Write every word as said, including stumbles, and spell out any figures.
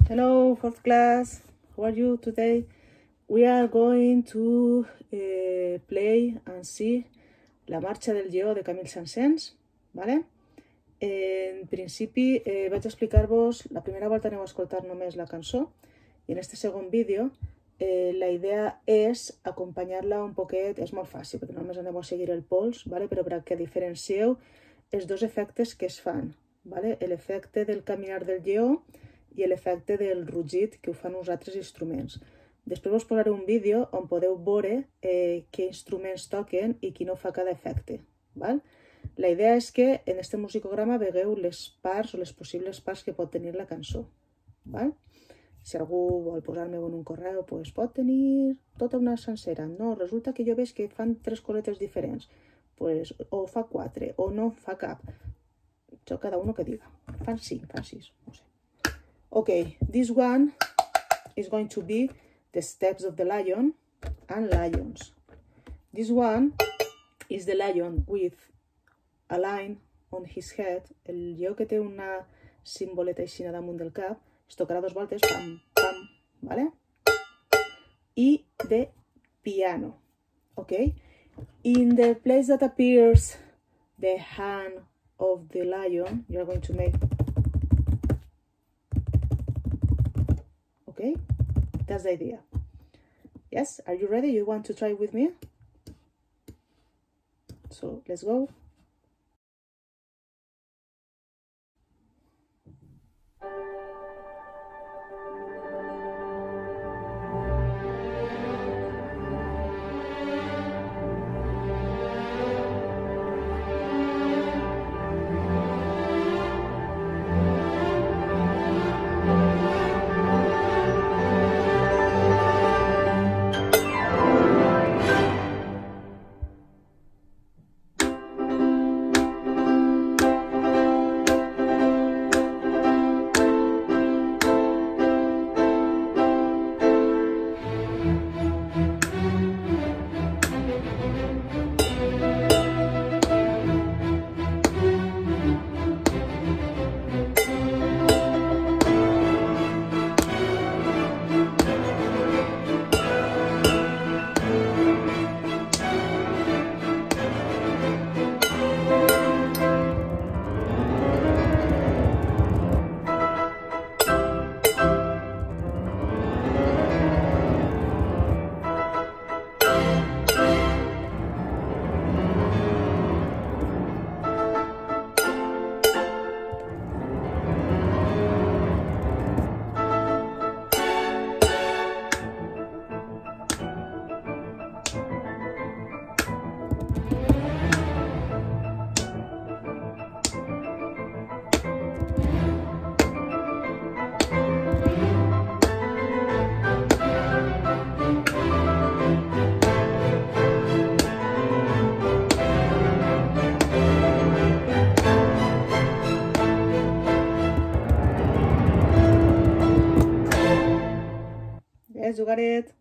Hello, fourth class. How are you today? We are going to uh, play and see La marxa del lleó de Camille Saint-Saëns, ¿vale? En principi eh, vaig explicar-vos, la primera volta aneu a escoltar només la cançó i en este segon vídeo eh, la idea és acompanyar-la un poquet, és molt fàcil perquè només aneu a seguir el pols, ¿vale? Però perquè diferencieu els dos efectes que es fan, ¿vale? L'efecte del caminar del lleó i l'efecte del rugit que ho fan uns altres instruments. Després us posaré un vídeo on podeu veure eh, què instruments toquen i qui no fa cada efecte, ¿val? La idea és que en este musicograma vegueu les parts o les possibles parts que pot tenir la cançó, ¿val? Si algú vol posar-me en un correu, pues pot tenir tota una sencera. No, resulta que jo veig que fan tres cosetes diferents, pues, o fa quatre, o no fa cap. Això cada uno que diga. Fan cinc, fan sis, no sé. Okay, this one is going to be the steps of the lion and lions. This one is the lion with a line on his head. El lleó que té una simboleta així damunt del cap, es tocarà dos voltes, pam, pam, ¿vale? I de piano, okay? In the place that appears the hand of the lion, you are going to make, okay? That's the idea. Yes, are you ready? You want to try with me? So let's go. Yes, you got it.